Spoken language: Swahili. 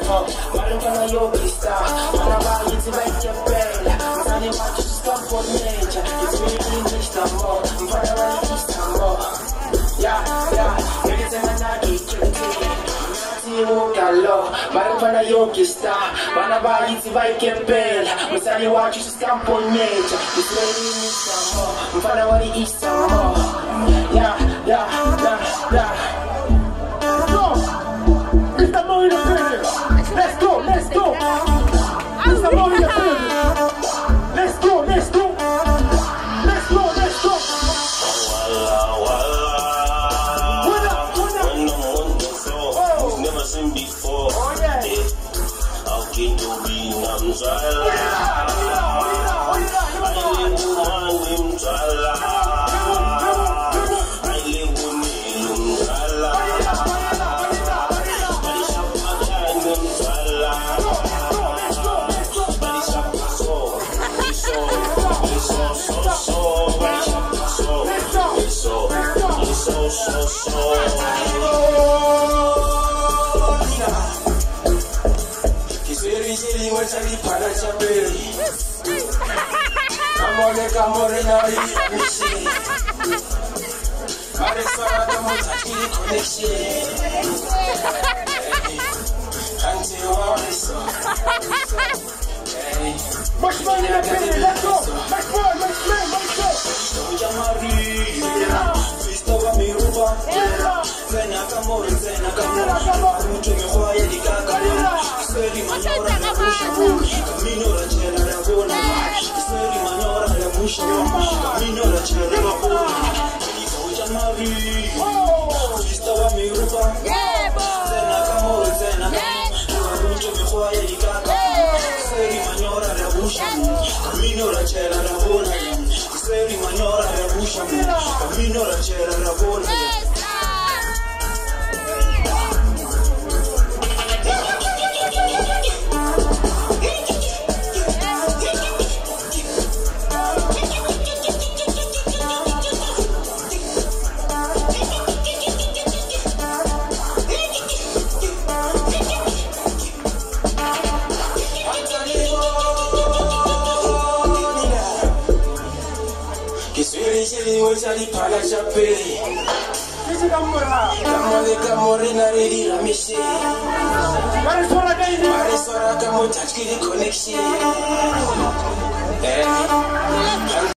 mo. Parang ka na yung twista. Manabayad si Mike Capella. Masali macho sa scampo ninja. It's really twista mo. Parang malista mo. Yeah, pwede sa manakikiti. Kalo, parang ka na yung twista. Manabayad si Mike Capella. Masali macho sa scampo ninja. It's really twista mo. Parang malista mo. Yeah. Mr. Mo in the building. Let's go. Mr. Mo in the building. Let's go. We've never seen before. Oh yeah. I'll get to be Mosh man in the building, let's go! Let's go! Twista wa meropa, zena kamore, mucho mejor ya di kakare. Seri manyora ya musha, camino la chela la bona. Seri manyora ya musha, camino la chela la bona. Twista wa meropa, zena kamore, mucho mejor ya di kakare. Seri manyora ya musha, camino la chela la bona. Seri manyora ya musha, camino la chela la bona. Connection.